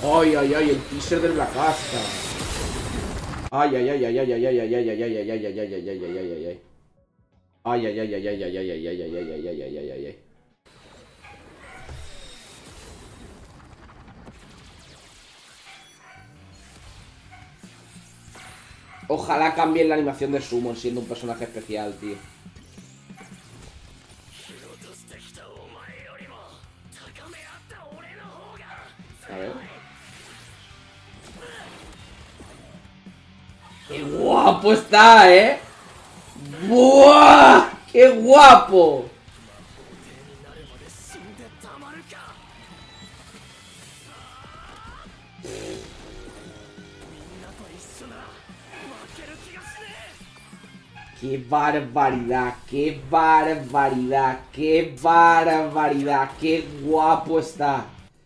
Ay, ay, ay, el teaser del Black Asta. Ay, ay, ay, ay, ay, ay, ay, ay, ay, ay, ay, ay, ay, ay, ay, ay, ay, ay, ay, ay. Ay, ay, ay, ay, ay, ay, ay, ay, ay, ay, ay, ay, ay, ay, ay, ay. Ojalá cambien la animación de Summon siendo un personaje especial, tío. A ver. ¡Qué guapo está, eh! ¡Buah! ¡Qué guapo! ¡Qué barbaridad! ¡Qué barbaridad! ¡Qué barbaridad! ¡Qué guapo está!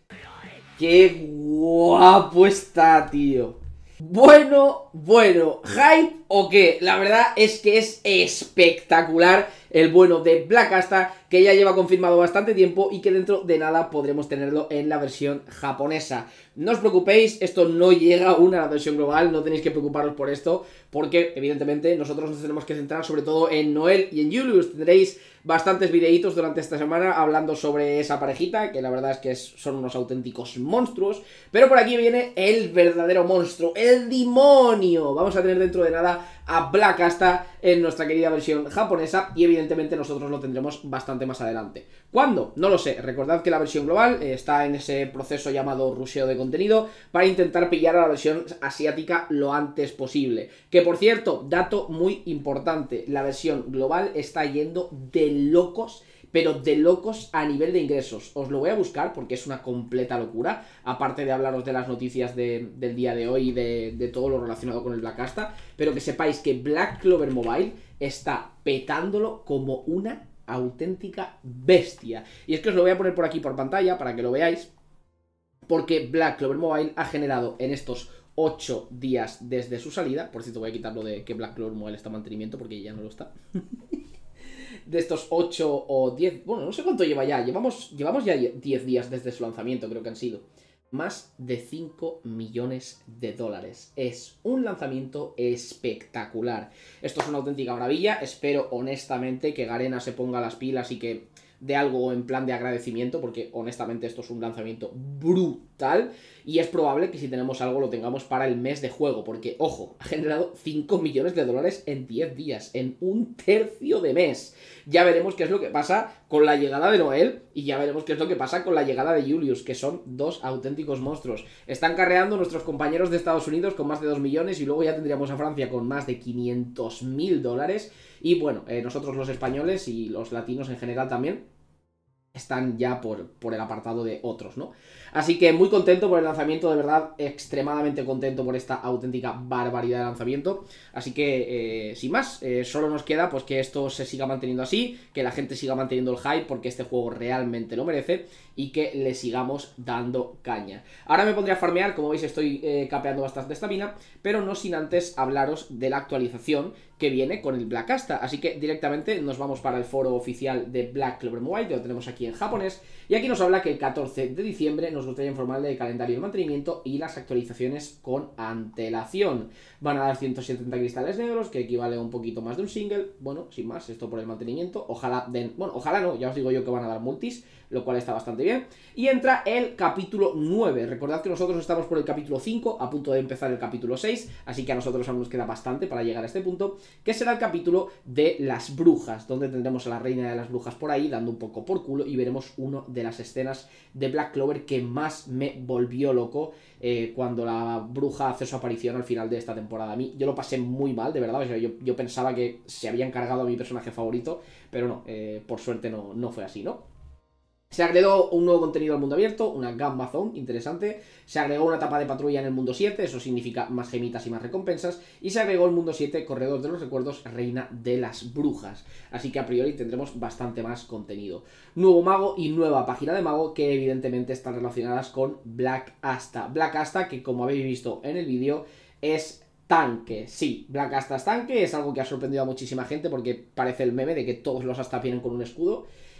¡Qué guapo está, tío! Bueno, ¿hype o qué? La verdad es que es espectacular el bueno de Black Asta, que ya lleva confirmado bastante tiempo y que dentro de nada podremos tenerlo en la versión japonesa. No os preocupéis, esto no llega aún a la versión global, no tenéis que preocuparos por esto, porque evidentemente nosotros nos tenemos que centrar sobre todo en Noel y en Julius. Tendréis bastantes videitos durante esta semana hablando sobre esa parejita, que la verdad es que son unos auténticos monstruos. Pero por aquí viene el verdadero monstruo, el demonio. Vamos a tener dentro de nada a Black Asta en nuestra querida versión japonesa y evidentemente nosotros lo tendremos bastante más adelante. ¿Cuándo? No lo sé. Recordad que la versión global está en ese proceso llamado rusheo de contenido para intentar pillar a la versión asiática lo antes posible. Que por cierto, dato muy importante, la versión global está yendo de locos, pero de locos a nivel de ingresos. Os lo voy a buscar porque es una completa locura, aparte de hablaros de las noticias del día de hoy y de todo lo relacionado con el Black Asta, pero que sepáis que Black Clover Mobile está petándolo como una auténtica bestia. Y es que os lo voy a poner por aquí por pantalla para que lo veáis, porque Black Clover Mobile ha generado en estos 8 días desde su salida, por cierto voy a quitarlo de que Black Clover Mobile está en mantenimiento porque ya no lo está, de estos 8 o 10, bueno, no sé cuánto lleva ya, llevamos ya 10 días desde su lanzamiento, creo que han sido más de 5 millones de dólares. Es un lanzamiento espectacular. Esto es una auténtica maravilla. Espero honestamente que Garena se ponga las pilas y que dé algo en plan de agradecimiento, porque honestamente esto es un lanzamiento brutal y es probable que si tenemos algo lo tengamos para el mes de juego, porque ojo, ha generado 5 millones de dólares en 10 días, en un tercio de mes. Ya veremos qué es lo que pasa con la llegada de Noel y ya veremos qué es lo que pasa con la llegada de Julius, que son dos auténticos monstruos. Están carreando nuestros compañeros de Estados Unidos con más de 2 millones y luego ya tendríamos a Francia con más de 500.000 dólares. Y bueno, nosotros los españoles y los latinos en general también están ya por el apartado de otros, ¿no? Así que muy contento por el lanzamiento, de verdad, extremadamente contento por esta auténtica barbaridad de lanzamiento. Así que, sin más, solo nos queda pues que esto se siga manteniendo así, que la gente siga manteniendo el hype, porque este juego realmente lo merece, y que le sigamos dando caña. Ahora me pondré a farmear, como veis estoy capeando bastante estamina, pero no sin antes hablaros de la actualización que viene con el Black Asta. Así que directamente nos vamos para el foro oficial de Black Clover Mobile, que lo tenemos aquí en japonés, y aquí nos habla que el 14 de diciembre nos gustaría informar del calendario de mantenimiento y las actualizaciones con antelación. Van a dar 170 cristales negros, que equivale a un poquito más de un single. Bueno, sin más, esto por el mantenimiento. Ojalá den, bueno, ojalá no, ya os digo yo que van a dar multis, lo cual está bastante bien. Y entra el capítulo 9. Recordad que nosotros estamos por el capítulo 5, a punto de empezar el capítulo 6, así que a nosotros aún nos queda bastante para llegar a este punto, que será el capítulo de las brujas, donde tendremos a la reina de las brujas por ahí dando un poco por culo y veremos una de las escenas de Black Clover que más me volvió loco cuando la bruja hace su aparición al final de esta temporada. A mí, yo lo pasé muy mal, de verdad. O sea, yo pensaba que se habían cargado a mi personaje favorito, pero no, por suerte no fue así, ¿no? Se agregó un nuevo contenido al mundo abierto, una Gamma Zone interesante. Se agregó una etapa de patrulla en el mundo 7, eso significa más gemitas y más recompensas. Y se agregó el mundo 7, Corredor de los Recuerdos, Reina de las Brujas. Así que a priori tendremos bastante más contenido. Nuevo mago y nueva página de mago que evidentemente están relacionadas con Black Asta. Black Asta, que como habéis visto en el vídeo, es tanque. Sí, Black Asta es tanque, es algo que ha sorprendido a muchísima gente porque parece el meme de que todos los Asta vienen con un escudo.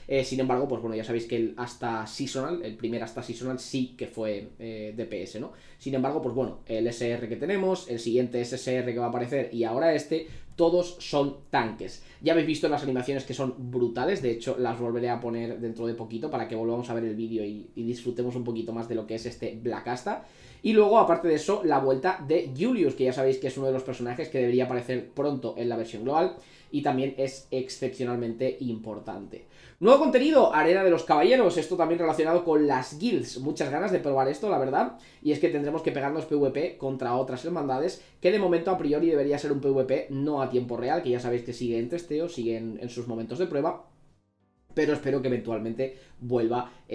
Sin embargo, pues bueno, ya sabéis que el hasta Seasonal, el primer hasta Seasonal sí que fue DPS, ¿no? Sin embargo, pues bueno, el SR que tenemos, el siguiente SSR que va a aparecer y ahora este, todos son tanques. Ya habéis visto las animaciones que son brutales, de hecho las volveré a poner dentro de poquito para que volvamos a ver el vídeo y disfrutemos un poquito más de lo que es este Black Asta. Y luego, aparte de eso, la vuelta de Julius, que ya sabéis que es uno de los personajes que debería aparecer pronto en la versión global y también es excepcionalmente importante. Nuevo contenido, Arena de los Caballeros, esto también relacionado con las guilds. Muchas ganas de probar esto, la verdad, y es que tendremos que pegarnos PvP contra otras hermandades, que de momento a priori debería ser un PvP no a tiempo real, que ya sabéis que sigue en testeo, sigue en sus momentos de prueba, pero espero que eventualmente vuelva a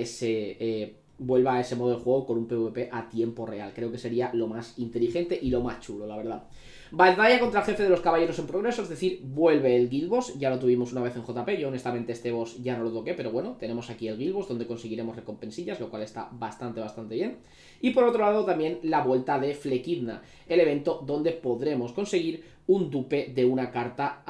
ese modo de juego con un PvP a tiempo real. Creo que sería lo más inteligente y lo más chulo, la verdad. Batalla contra el jefe de los caballeros en progreso, es decir, vuelve el Guild Boss. Ya lo tuvimos una vez en JP, yo honestamente este boss ya no lo toqué, pero bueno, tenemos aquí el Guild Boss donde conseguiremos recompensillas, lo cual está bastante bien. Y por otro lado también la vuelta de Flequidna, el evento donde podremos conseguir un dupe de una carta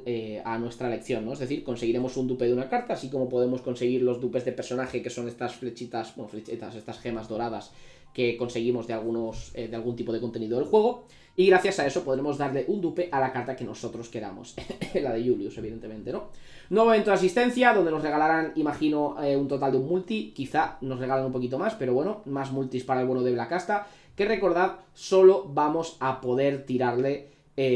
a nuestra elección, ¿no? Es decir, conseguiremos un dupe de una carta, así como podemos conseguir los dupes de personaje, que son estas flechitas, bueno, flechitas, estas gemas doradas que conseguimos de algún tipo de contenido del juego. Y gracias a eso podremos darle un dupe a la carta que nosotros queramos. La de Julius, evidentemente, ¿no? Nuevo evento de asistencia, donde nos regalarán, imagino, un total de un multi. Quizá nos regalan un poquito más, pero bueno, más multis para el bono de Black Asta. Que recordad, solo vamos a poder tirarle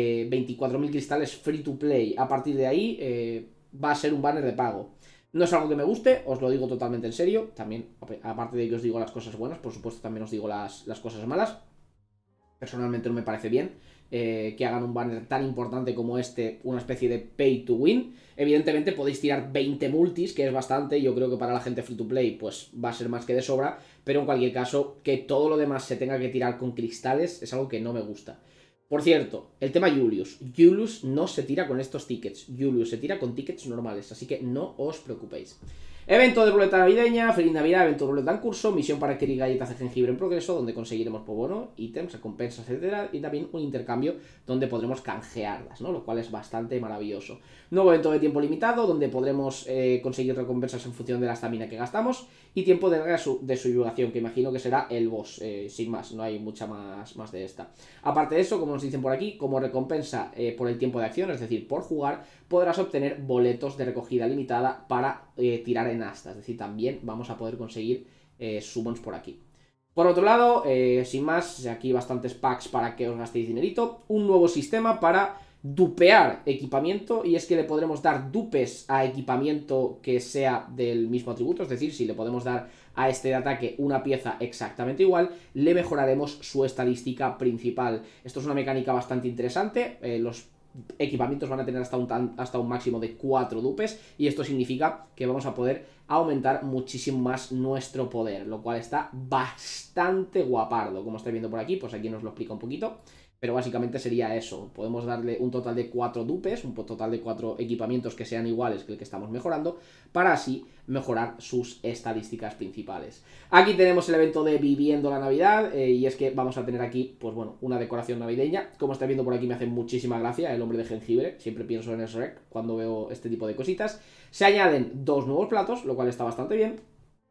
24.000 cristales free to play. A partir de ahí va a ser un banner de pago. No es algo que me guste, os lo digo totalmente en serio. También, aparte de que os digo las cosas buenas, por supuesto también os digo las cosas malas. Personalmente no me parece bien que hagan un banner tan importante como este, una especie de pay to win. Evidentemente podéis tirar 20 multis, que es bastante. Yo creo que para la gente free to play pues va a ser más que de sobra. Pero en cualquier caso, que todo lo demás se tenga que tirar con cristales es algo que no me gusta. Por cierto, el tema Julius. Julius no se tira con estos tickets. Julius se tira con tickets normales, así que no os preocupéis. Evento de ruleta navideña, feliz Navidad, evento de ruleta en curso, misión para adquirir galletas de jengibre en progreso, donde conseguiremos, pues bueno, ítems, recompensas, etcétera, y también un intercambio donde podremos canjearlas, ¿no? Lo cual es bastante maravilloso. Nuevo evento de tiempo limitado, donde podremos conseguir recompensas en función de la estamina que gastamos, y tiempo de subyugación, que imagino que será el boss, sin más, no hay mucha más de esta. Aparte de eso, como nos dicen por aquí, como recompensa por el tiempo de acción, es decir, por jugar, podrás obtener boletos de recogida limitada para tirar en asta, es decir, también vamos a poder conseguir summons por aquí. Por otro lado, sin más, aquí bastantes packs para que os gastéis dinerito, un nuevo sistema para dupear equipamiento, y es que le podremos dar dupes a equipamiento que sea del mismo atributo, es decir, si le podemos dar a este de ataque una pieza exactamente igual, le mejoraremos su estadística principal. Esto es una mecánica bastante interesante, los equipamientos van a tener hasta un máximo de 4 dupes, y esto significa que vamos a poder aumentar muchísimo más nuestro poder, lo cual está bastante guapardo, como estáis viendo por aquí. Pues aquí nos lo explica un poquito, pero básicamente sería eso. Podemos darle un total de 4 dupes, un total de 4 equipamientos que sean iguales que el que estamos mejorando, para así mejorar sus estadísticas principales. Aquí tenemos el evento de Viviendo la Navidad, y es que vamos a tener aquí, pues bueno, una decoración navideña. Como estáis viendo por aquí me hace muchísima gracia el hombre de jengibre, siempre pienso en Shrek cuando veo este tipo de cositas. Se añaden 2 nuevos platos, lo cual está bastante bien.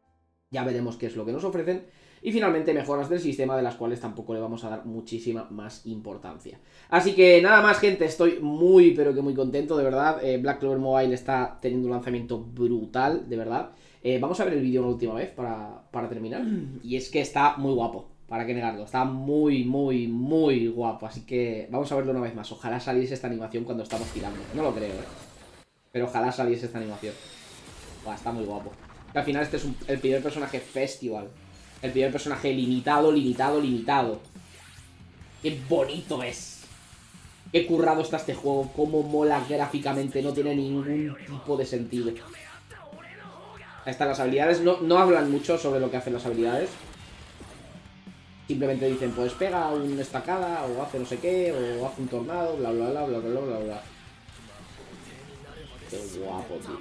Ya veremos qué es lo que nos ofrecen. Y finalmente mejoras del sistema, de las cuales tampoco le vamos a dar muchísima más importancia. Así que nada más, gente, estoy muy pero que muy contento, de verdad. Black Clover Mobile está teniendo un lanzamiento brutal, de verdad. Vamos a ver el vídeo una última vez para terminar. Y es que está muy guapo, para qué negarlo, está muy guapo. Así que vamos a verlo una vez más. Ojalá saliese esta animación cuando estamos tirando. No lo creo, pero ojalá saliese esta animación. Buah, está muy guapo. Al final este es el primer personaje festival. El primer personaje limitado. Qué bonito es. Qué currado está este juego. Cómo mola gráficamente. No tiene ningún tipo de sentido. Ahí están las habilidades. No hablan mucho sobre lo que hacen las habilidades. Simplemente dicen, pues pega una estacada, o hace no sé qué, o hace un tornado, bla bla bla bla bla bla bla. Qué guapo, tío.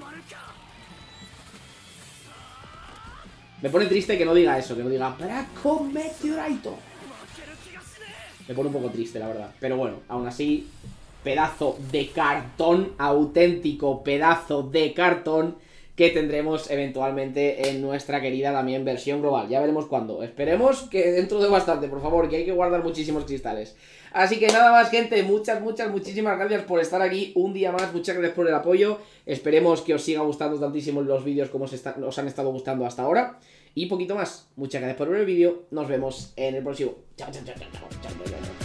Me pone triste que no diga eso, que no diga Braco Meteorito. Me pone un poco triste, la verdad. Pero bueno, aún así, pedazo de cartón, auténtico pedazo de cartón, que tendremos eventualmente en nuestra querida también versión global. Ya veremos cuándo. Esperemos que dentro de bastante, por favor, que hay que guardar muchísimos cristales. Así que nada más, gente, muchísimas gracias por estar aquí un día más, muchas gracias por el apoyo. Esperemos que os siga gustando tantísimo los vídeos como os han estado gustando hasta ahora. Y poquito más. Muchas gracias por ver el vídeo, nos vemos en el próximo. Chao, chao, chao, chao, chao, chao, chao.